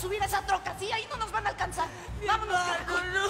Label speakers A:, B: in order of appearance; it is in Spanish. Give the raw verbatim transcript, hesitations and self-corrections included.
A: subir a esa troca, sí, ahí no nos van a alcanzar.
B: Mi
A: Vámonos,
B: hermano,
A: carajo.
B: no.